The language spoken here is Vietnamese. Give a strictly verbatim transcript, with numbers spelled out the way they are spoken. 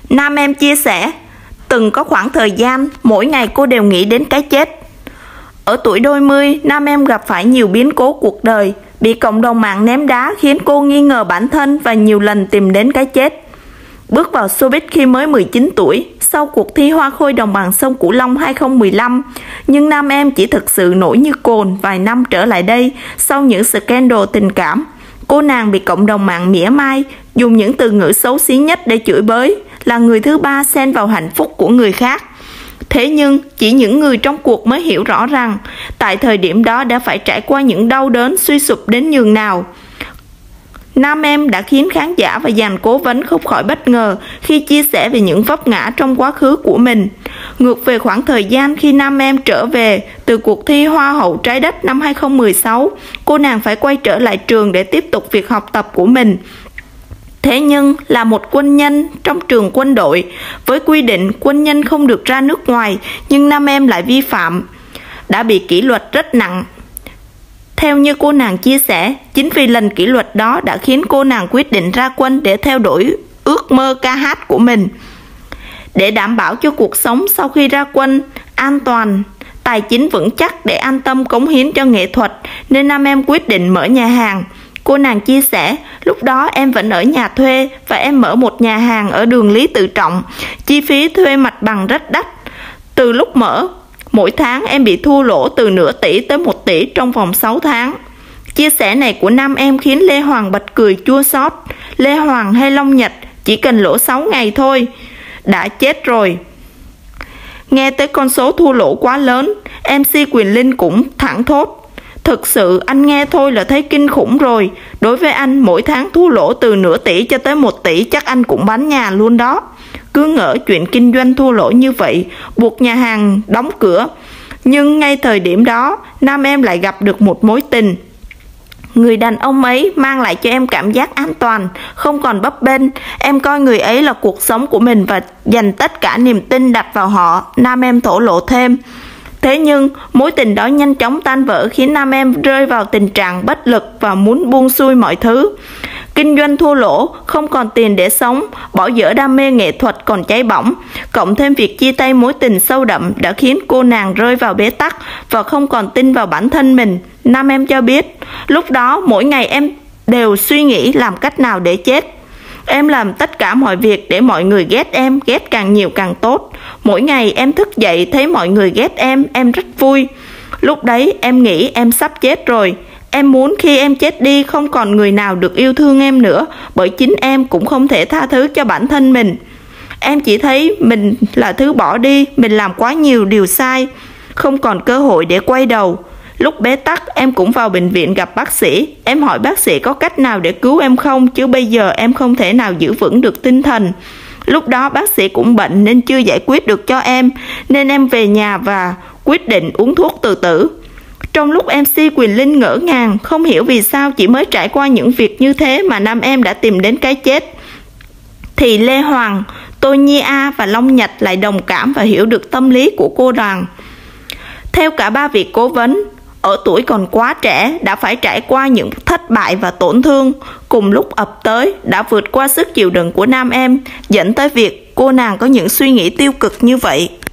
Nam em chia sẻ, từng có khoảng thời gian, mỗi ngày cô đều nghĩ đến cái chết. Ở tuổi đôi mươi, Nam em gặp phải nhiều biến cố cuộc đời, bị cộng đồng mạng ném đá khiến cô nghi ngờ bản thân và nhiều lần tìm đến cái chết. Bước vào showbiz khi mới mười chín tuổi, sau cuộc thi Hoa Khôi Đồng bằng sông Cửu Long hai không một lăm, nhưng Nam em chỉ thực sự nổi như cồn vài năm trở lại đây sau những scandal tình cảm. Cô nàng bị cộng đồng mạng mỉa mai, dùng những từ ngữ xấu xí nhất để chửi bới, là người thứ ba xen vào hạnh phúc của người khác. Thế nhưng, chỉ những người trong cuộc mới hiểu rõ rằng, tại thời điểm đó đã phải trải qua những đau đớn suy sụp đến nhường nào. Nam em đã khiến khán giả và dàn cố vấn không khỏi bất ngờ khi chia sẻ về những vấp ngã trong quá khứ của mình. Ngược về khoảng thời gian khi Nam em trở về từ cuộc thi Hoa hậu Trái đất năm hai không một sáu, cô nàng phải quay trở lại trường để tiếp tục việc học tập của mình. Thế nhưng là một quân nhân trong trường quân đội, với quy định quân nhân không được ra nước ngoài, nhưng Nam em lại vi phạm, đã bị kỷ luật rất nặng. Theo như cô nàng chia sẻ, chính vì lần kỷ luật đó đã khiến cô nàng quyết định ra quân để theo đuổi ước mơ ca hát của mình. Để đảm bảo cho cuộc sống sau khi ra quân an toàn, tài chính vững chắc để an tâm cống hiến cho nghệ thuật, nên Nam em quyết định mở nhà hàng. Cô nàng chia sẻ, lúc đó em vẫn ở nhà thuê và em mở một nhà hàng ở đường Lý Tự Trọng. Chi phí thuê mặt bằng rất đắt. Từ lúc mở, mỗi tháng em bị thua lỗ từ nửa tỷ tới một tỷ trong vòng sáu tháng. Chia sẻ này của Nam em khiến Lê Hoàng bật cười chua xót. Lê Hoàng hay Long Nhật chỉ cần lỗ sáu ngày thôi, đã chết rồi. Nghe tới con số thua lỗ quá lớn, em xê Quyền Linh cũng thẳng thốt. Thực sự anh nghe thôi là thấy kinh khủng rồi. Đối với anh, mỗi tháng thua lỗ từ nửa tỷ cho tới một tỷ chắc anh cũng bán nhà luôn đó. Cứ ngỡ chuyện kinh doanh thua lỗ như vậy, buộc nhà hàng đóng cửa. Nhưng ngay thời điểm đó, Nam em lại gặp được một mối tình. Người đàn ông ấy mang lại cho em cảm giác an toàn, không còn bấp bênh. Em coi người ấy là cuộc sống của mình và dành tất cả niềm tin đặt vào họ, Nam em thổ lộ thêm. Thế nhưng, mối tình đó nhanh chóng tan vỡ khiến Nam em rơi vào tình trạng bất lực và muốn buông xuôi mọi thứ. Kinh doanh thua lỗ, không còn tiền để sống, bỏ dở đam mê nghệ thuật còn cháy bỏng. Cộng thêm việc chia tay mối tình sâu đậm đã khiến cô nàng rơi vào bế tắc và không còn tin vào bản thân mình. Nam em cho biết, lúc đó mỗi ngày em đều suy nghĩ làm cách nào để chết. Em làm tất cả mọi việc để mọi người ghét em, ghét càng nhiều càng tốt. Mỗi ngày em thức dậy thấy mọi người ghét em, em rất vui. Lúc đấy em nghĩ em sắp chết rồi. Em muốn khi em chết đi không còn người nào được yêu thương em nữa, bởi chính em cũng không thể tha thứ cho bản thân mình. Em chỉ thấy mình là thứ bỏ đi, mình làm quá nhiều điều sai, không còn cơ hội để quay đầu. Lúc bế tắc em cũng vào bệnh viện gặp bác sĩ. Em hỏi bác sĩ có cách nào để cứu em không, chứ bây giờ em không thể nào giữ vững được tinh thần. Lúc đó bác sĩ cũng bệnh nên chưa giải quyết được cho em, nên em về nhà và quyết định uống thuốc tự tử. Trong lúc em xê Quyền Linh ngỡ ngàng, không hiểu vì sao chỉ mới trải qua những việc như thế mà Nam em đã tìm đến cái chết, thì Lê Hoàng, Tô Nhi A và Long Nhật lại đồng cảm và hiểu được tâm lý của cô nàng. Theo cả ba vị cố vấn, ở tuổi còn quá trẻ đã phải trải qua những thất bại và tổn thương cùng lúc ập tới đã vượt qua sức chịu đựng của Nam em, dẫn tới việc cô nàng có những suy nghĩ tiêu cực như vậy.